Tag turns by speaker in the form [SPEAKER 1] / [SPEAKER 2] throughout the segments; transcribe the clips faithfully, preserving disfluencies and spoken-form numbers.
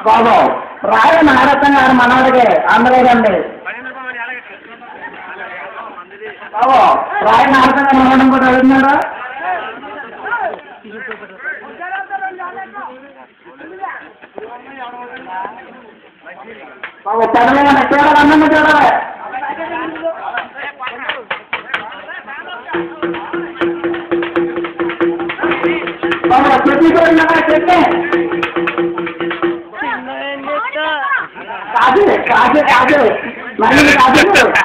[SPEAKER 1] బాబు రాయ నారత్నం గారు మనవాడికి అందలేదండి బాబు రాయ నారత్నం గారు మనవడం కూడా అడుగుతున్నాడు బాబు చదవలేదండి చూడాలి అన్నం చూడాలి బాబు చెప్పి చూడండి చెప్పే కాదు కాదు కాదు మళ్ళీ కాదు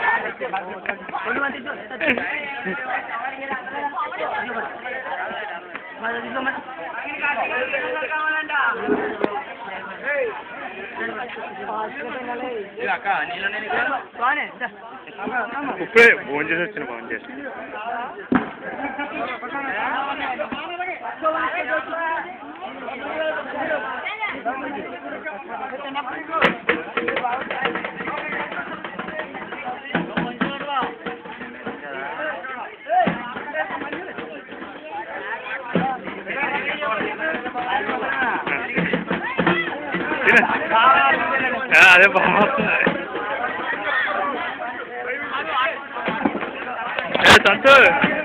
[SPEAKER 2] ఇప్పుడే ఫోన్ చేసి వచ్చిన ఫోన్ చేసి అదే బాగుంది సంతోష్